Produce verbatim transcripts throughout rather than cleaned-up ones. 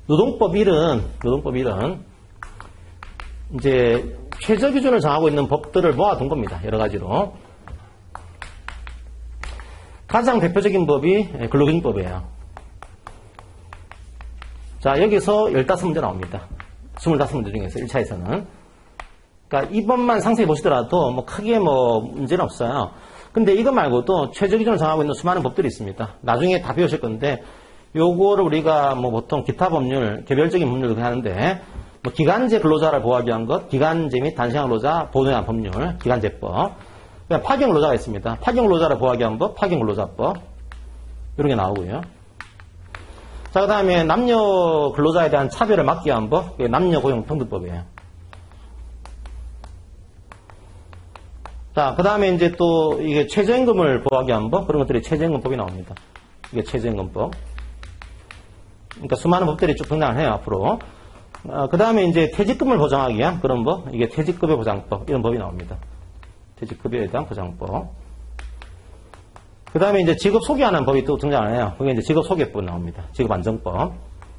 노동법 일은, 노동법 일은, 이제, 최저 기준을 정하고 있는 법들을 모아둔 겁니다. 여러 가지로. 가장 대표적인 법이 근로기준법이에요. 자, 여기서 십오 문제 나옵니다. 이십오 문제 중에서 일 차에서는. 그러니까 이 법만 상세히 보시더라도 뭐 크게 뭐 문제는 없어요. 근데 이거 말고도 최저 기준을 정하고 있는 수많은 법들이 있습니다. 나중에 다 배우실 건데, 요거를 우리가 뭐 보통 기타 법률, 개별적인 법률을 하는데, 뭐 기간제 근로자를 보호하기 위한 것, 기간제 및 단시간 근로자 보호에 대한 법률, 기간제법. 그냥 파견 근로자가 있습니다. 파견 근로자를 보호하기 위한 법, 파견 근로자법. 이런 게 나오고요. 자, 그 다음에 남녀 근로자에 대한 차별을 막기 위한 법, 남녀 고용 평등법이에요. 자, 그 다음에 이제 또 이게 최저임금을 보호하기 위한 법, 그런 것들이 최저임금법이 나옵니다. 이게 최저임금법. 그러니까 수많은 법들이 쭉 등장을 해요, 앞으로. 어, 그 다음에 이제 퇴직금을 보장하기 위한 그런 법, 이게 퇴직급여 보장법, 이런 법이 나옵니다. 퇴직급여에 대한 보장법. 그 다음에 이제 직업 소개하는 법이 또 등장을 해요. 그게 이제 직업 소개법 나옵니다. 직업 안정법.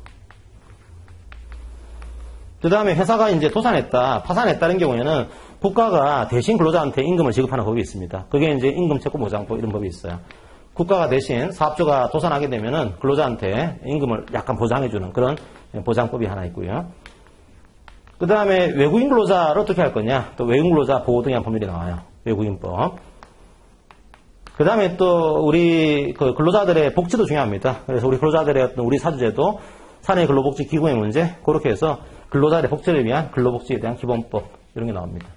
그 다음에 회사가 이제 도산했다, 파산했다는 경우에는 국가가 대신 근로자한테 임금을 지급하는 법이 있습니다. 그게 이제 임금채권보장법 이런 법이 있어요. 국가가 대신 사업주가 도산하게 되면은 근로자한테 임금을 약간 보장해주는 그런 보장법이 하나 있고요. 그 다음에 외국인 근로자를 어떻게 할 거냐. 또 외국인 근로자 보호 등의 법률이 나와요. 외국인법. 그 다음에 또 우리 그 근로자들의 복지도 중요합니다. 그래서 우리 근로자들의 어떤 우리 사주제도, 사내 근로복지기구의 문제, 그렇게 해서 근로자들의 복지를 위한 근로복지에 대한 기본법 이런 게 나옵니다.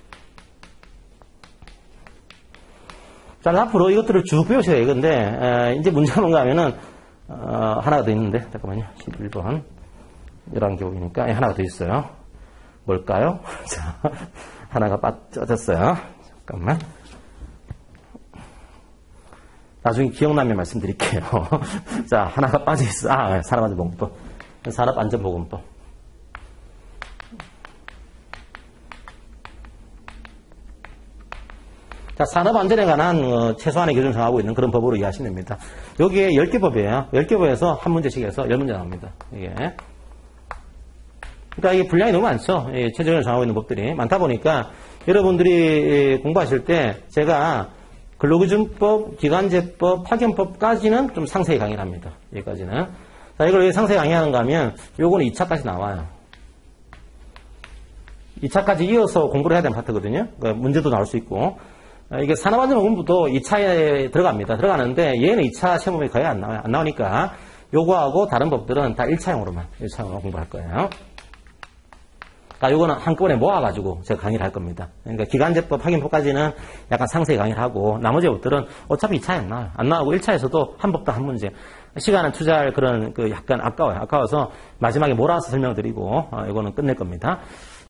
자, 앞으로 이것들을 쭉 배우셔야 돼요. 근데 에, 이제 문제가 뭔가 하면은 어, 하나가 더 있는데 잠깐만요. 십일 번 열한 교육이니까 예, 하나가 더 있어요. 뭘까요? 자, 하나가 빠졌어요. 잠깐만. 나중에 기억나면 말씀드릴게요. 자, 하나가 빠져있어. 아, 산업안전보건법. 산업안전보건법. 자, 산업안전에 관한 어, 최소한의 기준을 정하고 있는 그런 법으로 이해하시면 됩니다. 여기에 열 개 법이에요. 열 개 법에서 한 문제씩 해서 열 문제 나옵니다. 이게. 그러니까 이게 분량이 너무 많죠. 예, 최저를 정하고 있는 법들이 많다 보니까 여러분들이 공부하실 때 제가 근로기준법, 기간제법, 파견법까지는 좀 상세히 강의를 합니다. 여기까지는. 자, 이걸 왜 상세히 강의하는가 하면 요거는 이 차까지 나와요. 이 차까지 이어서 공부를 해야 되는 파트거든요. 그러니까 문제도 나올 수 있고. 이게 산업안전공부도 이 차에 들어갑니다. 들어가는데 얘는 이 차 시험이 거의 안 나와요. 안 나오니까 요거하고 다른 법들은 다 일 차용으로만, 일 차용으로 공부할 거예요. 자, 요거는 한꺼번에 모아가지고 제가 강의를 할 겁니다. 그러니까 기간제법, 파견법까지는 약간 상세히 강의를 하고 나머지 법들은 어차피 이 차에 안 나와요. 안 나오고 일 차에서도 한 법당 한 문제. 시간을 투자할 그런 그 약간 아까워요. 아까워서 마지막에 몰아서 설명드리고 어, 이거는 끝낼 겁니다.